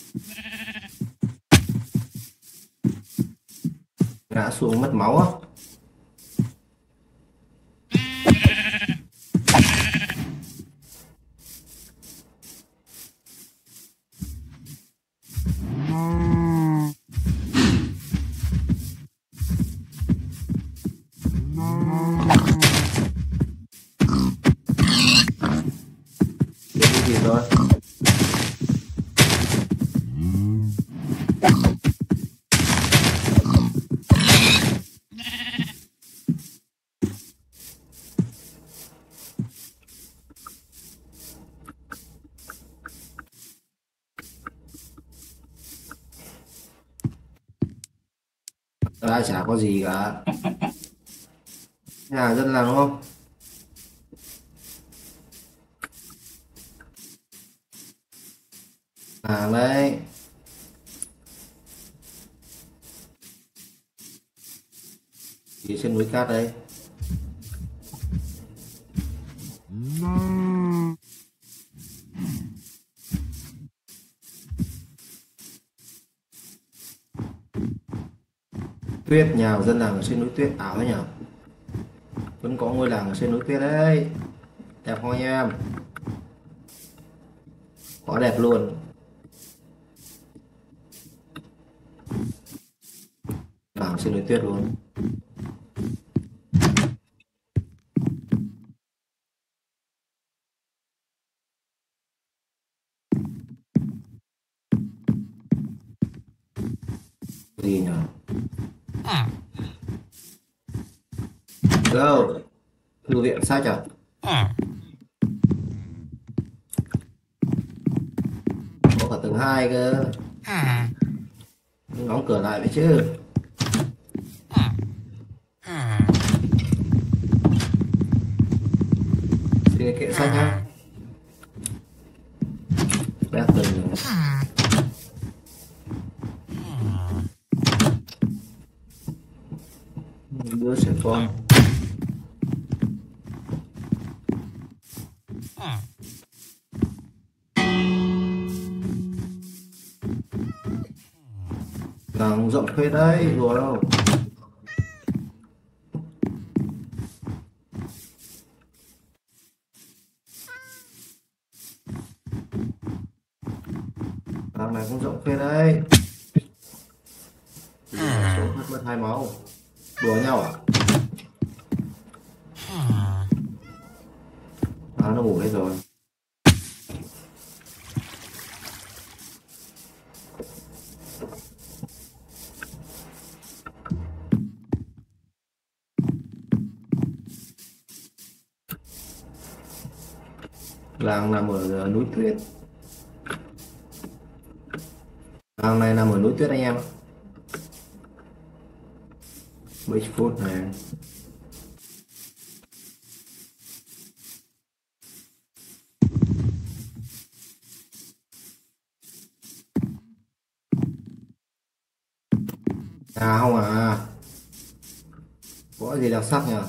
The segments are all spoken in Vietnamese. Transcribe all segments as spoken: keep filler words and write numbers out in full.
Ngã xuống mất máu á. Cái gì rồi? Ra chả có gì cả. Nhà dân làng đúng không? Làng đấy. Đi trên núi cát đây. Tuyết, nhà của dân làng ở trên núi tuyết ảo đấy nhở. Vẫn có ngôi làng ở trên núi tuyết đấy. Đẹp không anh em? Quá đẹp luôn. Làng trên núi tuyết luôn. Gì nhở? Go. Thư viện sách à? Có cả tầng hai cơ. Đóng cửa lại vậy chứ. Xin cái kệ sách nhá. Bét từng đứa trẻ con. Làng rộng phết đấy, đùa đâu. Làng này cũng rộng phết đấy. Số mất mất hai máu. Đùa nhau à? À, nó ngủ hết rồi. Làng nằm ở núi tuyết. Làng này nằm ở núi tuyết anh em ạ. Bigfoot này. À không à. Có gì đặc sắc nhỉ?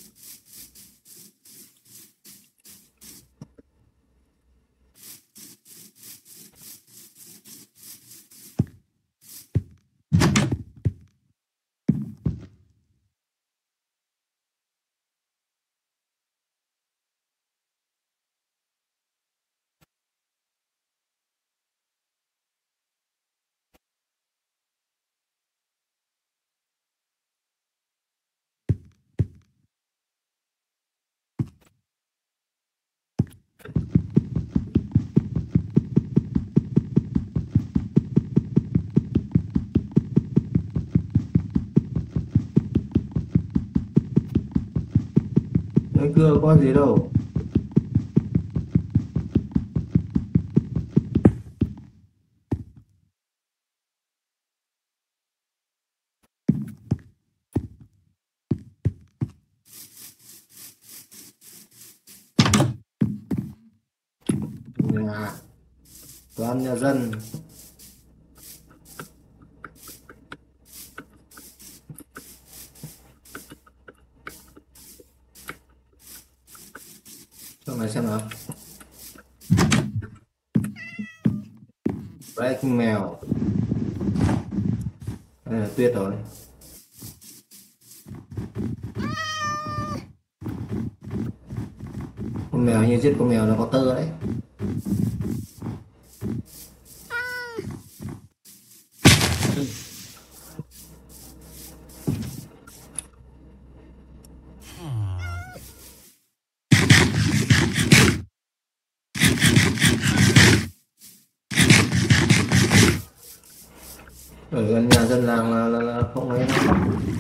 Nơi cưa có gì đâu. Nhà toàn nhà dân. Trong này xem nào. Đây Đấy, con mèo. Đây là Tuyết rồi. Con mèo như giết con mèo nó có tơ đấy. Ở gần nhà dân làng là, là, là không ấy đâu,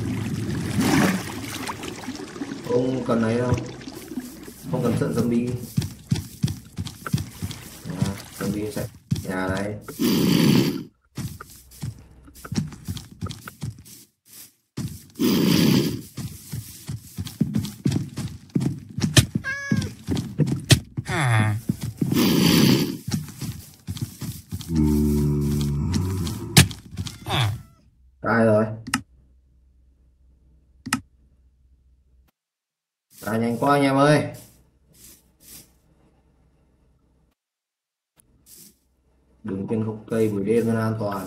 không cần ấy đâu, không cần sợ zombie. À, zombie chạy nhà này. Ai rồi? À, nhanh quá anh em ơi. Đứng trên gốc cây buổi đêm cho nó an toàn.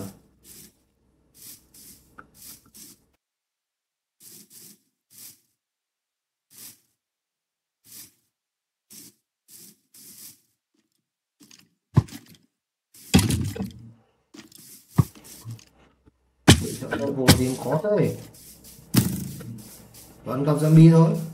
Chỗ đâu vô gì khó thôi, vẫn gặp zombie thôi.